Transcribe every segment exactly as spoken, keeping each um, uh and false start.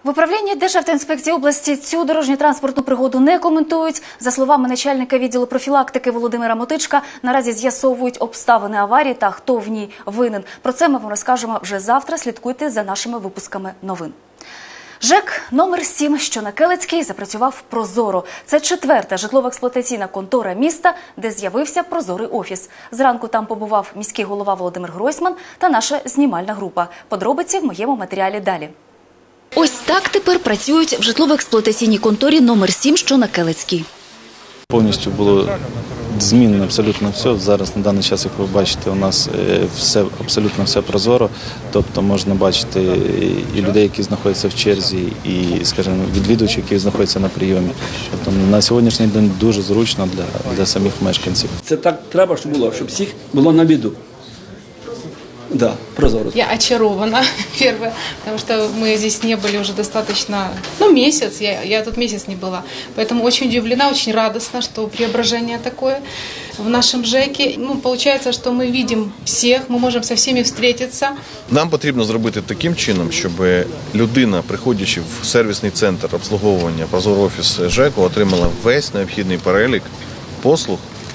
В управлінні Державтоінспекції області цю дорожньо-транспортну пригоду не коментують. За словами начальника відділу профілактики Володимира Мотичка, наразі з'ясовують обставини аварії та хто в ній винен. Про це ми вам розкажемо вже завтра. Слідкуйте за нашими випусками новин. ЖЕК номер сім, що на Келицькій, запрацював прозоро. Це четверта житлово-експлуатаційна контора міста, де з'явився прозорий офіс. Зранку там побував міський голова Володимир Гройсман та наша знімальна група. Подробиці в моєму матеріалі далі. Ось так тепер працюють в житлово-експлуатаційній конторі номер сім, що на Келицькій. Повністю було змінено абсолютно все. Зараз на даний час, як ви бачите, у нас все, абсолютно все прозоро. Тобто можна бачити і людей, які знаходяться в черзі, і, скажімо, відвідувачів, які знаходяться на прийомі. Тобто на сьогоднішній день дуже зручно для, для самих мешканців. Це так треба, щоб було, щоб всіх було на виду. Да, прозоро. Я очарована, первое, потому что мы здесь не были уже достаточно, ну, месяц, я, я тут месяц не была. Поэтому очень удивлена, очень радостна, что преображение такое в нашем ЖЕКе. Ну, получается, что мы видим всех, мы можем со всеми встретиться. Нам потрібно зробити таким чином, щоб людина, приходячи в сервісний центр обслуговування «Прозоро офіс ЖЕКу», отримала весь необхідний перелік послуг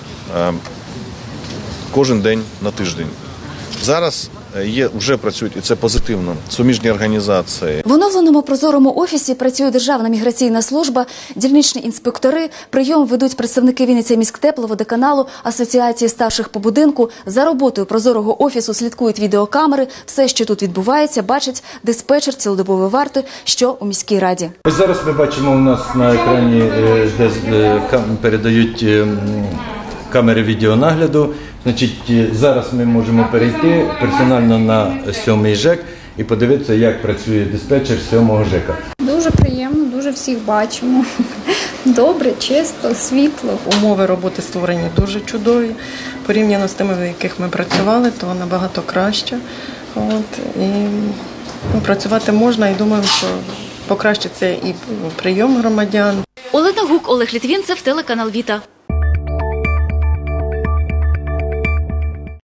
кожен день на тиждень. Зараз є, вже працюють, і це позитивно, суміжні організації. В оновленому прозорому офісі працює Державна міграційна служба, дільничні інспектори, прийом ведуть представники Вінниця-міськтепловодоканалу, Асоціації старших по будинку. За роботою прозорого офісу слідкують відеокамери. Все, що тут відбувається, бачить диспетчер цілодобової варти, що у міській раді. Ось зараз ми бачимо у нас на екрані, де передають камери відеонагляду. Значить, зараз ми можемо перейти персонально на сьомий ЖЕК і подивитися, як працює диспетчер сьомого ЖЕКа. Дуже приємно, дуже всіх бачимо. Добре, чисто, світло. Умови роботи створені дуже чудові. Порівняно з тими, в яких ми працювали, то набагато краще. От, і ну, працювати можна, і думаю, що покращиться і прийом громадян. Олена Гук, Олег Літвінцев, телеканал Віта.